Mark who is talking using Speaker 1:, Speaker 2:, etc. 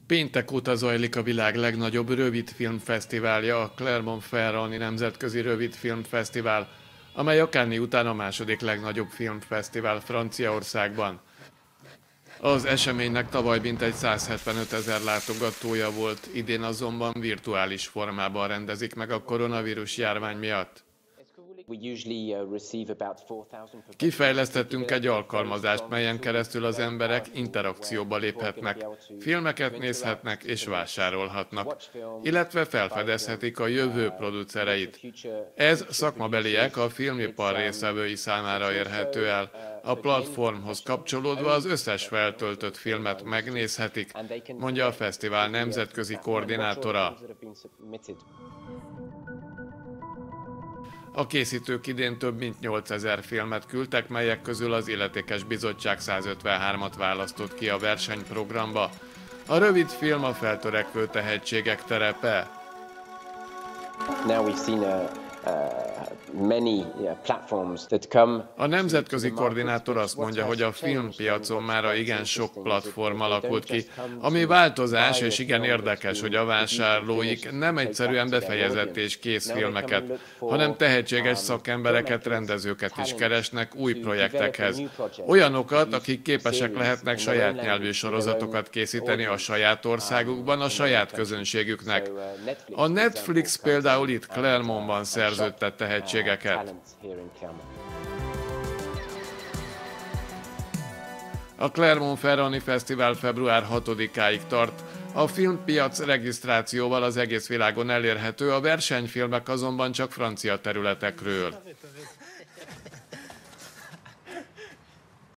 Speaker 1: Péntek óta zajlik a világ legnagyobb rövidfilmfesztiválja, a Clermont-Ferrandi Nemzetközi Rövidfilmfesztivál, amely a Cannes után a második legnagyobb filmfesztivál Franciaországban. Az eseménynek tavaly mintegy 175 000 látogatója volt, idén azonban virtuális formában rendezik meg a koronavírus járvány miatt. Kifejlesztettünk egy alkalmazást, melyen keresztül az emberek interakcióba léphetnek, filmeket nézhetnek és vásárolhatnak, illetve felfedezhetik a jövő producereit. Ez szakmabeliek, a filmipar résztvevői számára érhető el. A platformhoz kapcsolódva az összes feltöltött filmet megnézhetik, mondja a fesztivál nemzetközi koordinátora. A készítők idén több mint 8000 filmet küldtek, melyek közül az illetékes bizottság 153-at választott ki a versenyprogramba. A rövid film a feltörekvő tehetségek terepe. A nemzetközi koordinátor azt mondja, hogy a filmpiacon mára igen sok platform alakult ki, ami változás és igen érdekes, hogy a vásárlóik nem egyszerűen befejezett és kész filmeket, hanem tehetséges szakembereket, rendezőket is keresnek új projektekhez. Olyanokat, akik képesek lehetnek saját nyelvű sorozatokat készíteni a saját országukban, a saját közönségüknek. A Netflix például itt Clermontban szerződtet tehetségeket. A Clermont-Ferrandi Fesztivál február 6-áig tart. A filmpiac regisztrációval az egész világon elérhető, a versenyfilmek azonban csak francia területekről.